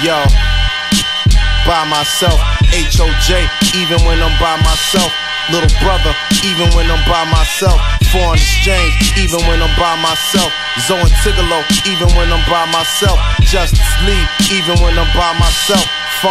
Yo, by myself, H.O.J., even when I'm by myself. Little brother, even when I'm by myself. Foreign exchange, even when I'm by myself. Zoe Tigolo, even when I'm by myself. Justice Lee, even when I'm by myself.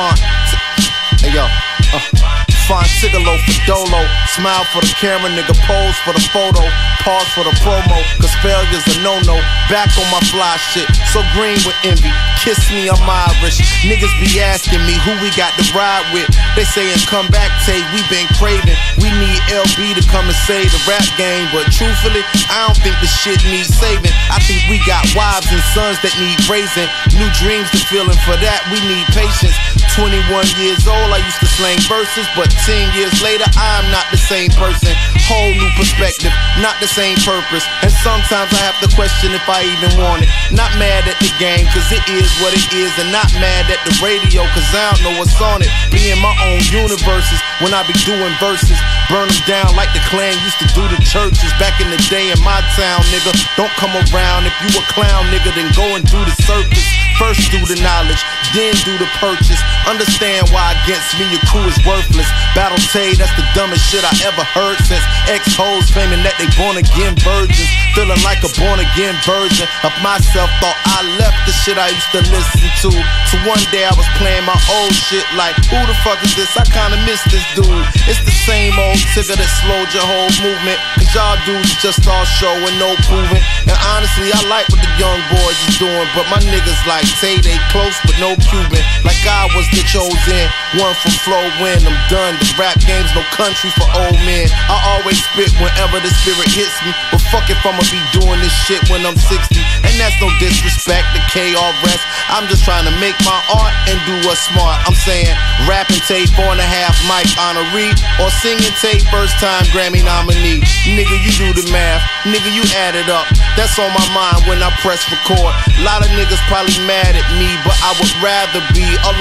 Hey yo, Font Tigolo for Dolo. Smile for the camera, nigga, pose for the photo. Pause for the promo, cause failure's a no-no. Back on my fly shit, so green with envy. Kiss me, I'm Irish. Niggas be asking me who we got to ride with. They sayin' come back, Tay, we been craving. We need LB to come and save the rap game. But truthfully, I don't think the shit needs saving. I think we got wives and sons that need raising. New dreams to feeling, for that we need patience. 21 years old, I used to slang verses, but 10 years later, I'm not the same person. Whole new perspective, not the same purpose. And sometimes I have to question if I even want it. Not mad at the game, cause it is what it is. And not mad at the radio, cause I don't know what's on it. Be in my own universes when I be doing verses. Burn them down like the Klan used to do the churches back in the day in my town, nigga. Don't come around if you a clown, nigga, then go and do the circus. First do the knowledge, then do the purchase. Understand why against me your crew is worthless. Battle Tay, that's the dumbest shit I ever heard since ex-hoes claiming that they born again virgins. Feeling like a born again version of myself. Thought I left the shit I used to listen to. So one day I was playing my old shit like, who the fuck is this? I kinda miss this dude. It's the same old Tigger that slowed your whole movement. Cause y'all dudes just all show and no proving. And honestly, I like what the young boys is doing, but my niggas like Tay, they close but no Cuban. Like I was the chosen one from Flow when I'm done. The rap game's no country for old men. I always spit whenever the spirit hits me. But fuck if I'ma be doing this shit when I'm 60. And that's no disrespect to KRS. I'm just trying to make my art and do what's smart. I'm saying rapping Tay 4.5 mic honoree, or singing Tay first time Grammy nominee. Nigga, you do the math, nigga, you add it up. That's on my mind when I press record. A lot of niggas probably mad at me, but I would rather be alone.